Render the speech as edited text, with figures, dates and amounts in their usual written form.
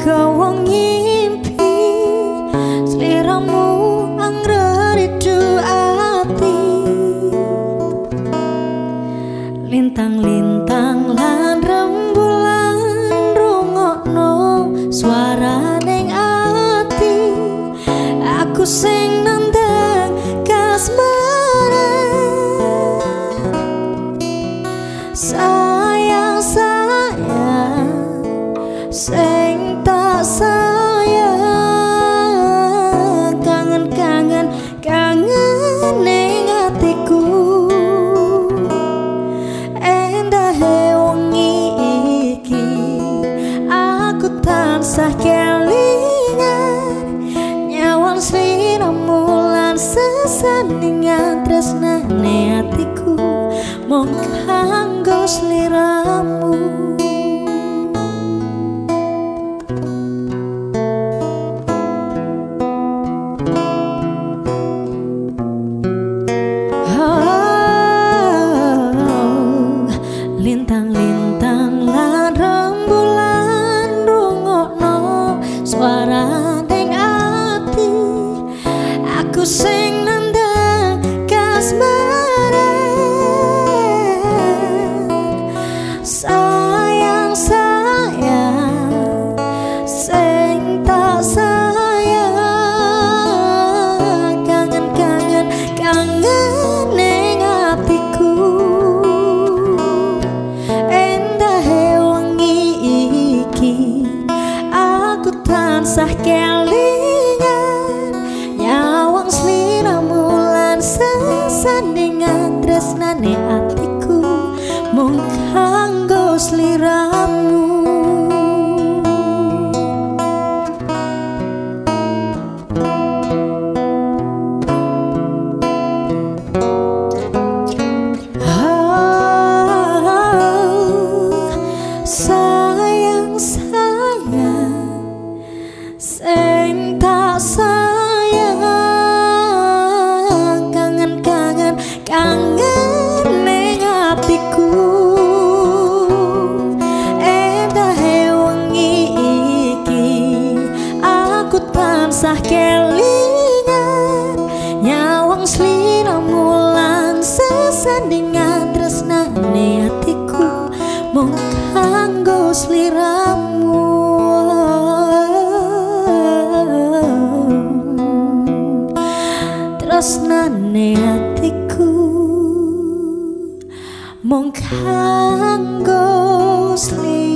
wong ngimpi sliramu angreridu ati lintang-lintang lan rembulan rungokno suara ning ati aku sing nandang kasmaran sayang sayang sing tak sayang kangen-kangen kangen ning atiku endahe wengi iki aku tansah kelingan nyawang sliramu lan sesandingan tresnane atiku mung kanggo sliramu. Lintang-lintang lan rembulan rungokno suara ning ati aku sing nandang kasmaran sayang sayang sing tak sayang kangen-kangen kangen ning atiku aku tansah kelingan nyawang sliramu lan sesandingan tresnane atiku mung kanggo sliramu. Sing tak sayang kangen-kangen kangen ning atiku endahe wengi iki aku tansah kelingan nyawang sliramu lan sesandingan tresnane atiku mung kanggo sliramu. Tresnane atiku mung kanggo sliramu.